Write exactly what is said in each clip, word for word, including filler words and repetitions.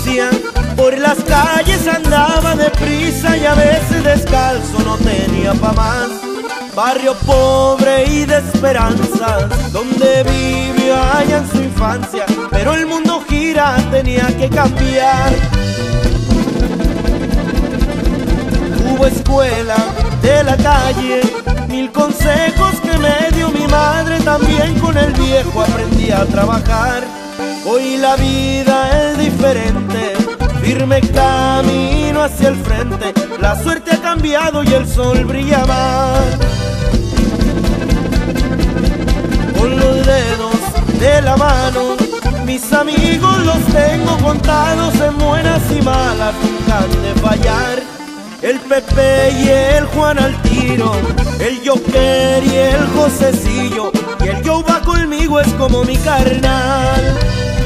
provincia, por las calles andaba deprisa y a veces descalzo, no tenía pa' más. Barrio pobre y de esperanza, donde vivió allá en su infancia, pero el mundo gira, tenía que cambiar. Hubo escuela de la calle, mil consejos que me dio mi madre, también con el viejo aprendí a trabajar. Hoy la vida es diferente, firme camino hacia el frente, la suerte ha cambiado y el sol brilla más. Con los dedos de la mano, mis amigos los tengo contados, en buenas y malas nunca han de fallar. El Pepe y el Juan al tiro, el Joker y el Josecillo, y el Joe va conmigo, es como mi carnal.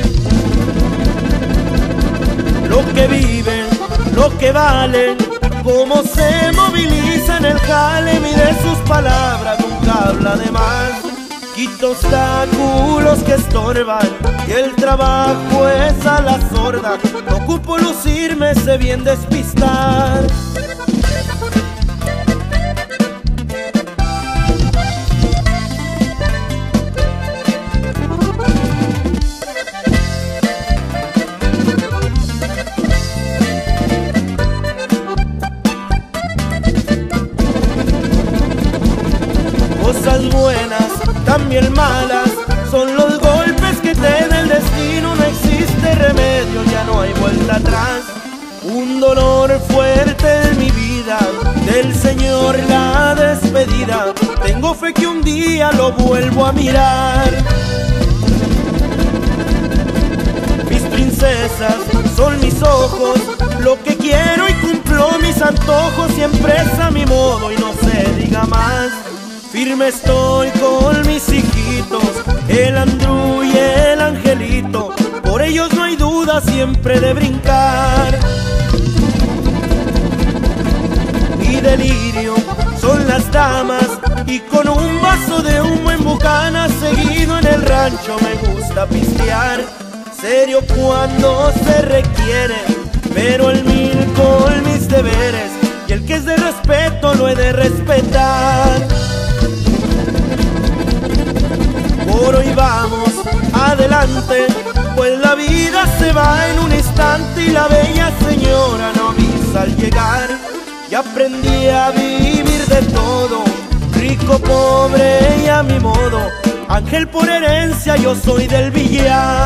Lo que viven, lo que valen, cómo se moviliza en el jale, mide sus palabras, nunca habla de más. Quita obstáculos que estorban y el trabajo es a la sorda. No ocupo lucirme, sé bien despistar. Cosas buenas, también malas, son los golpes que te da el destino. No existe remedio, ya no hay vuelta atrás. Un dolor fuerte en mi vida, del Señor la despedida. Tengo fe que un día lo vuelvo a mirar. Mis princesas son mis ojos, lo que quiero y cumplo mis antojos. Siempre es a mi modo y no se diga más. Firme estoy con mis hijitos, el Andrew y el Angelito, por ellos no hay duda siempre de brincar. Mi delirio son las damas y con un vaso de humo en bucana, seguido en el rancho me gusta pistear. Serio cuando se requiere, pero el mil con mis deberes, y el que es de respeto lo he de respetar. Por hoy vamos adelante, pues la vida se va en un instante y la bella señora no avisa al llegar. Y aprendí a vivir de todo, rico, pobre y a mi modo. Ángel por herencia, yo soy del billar.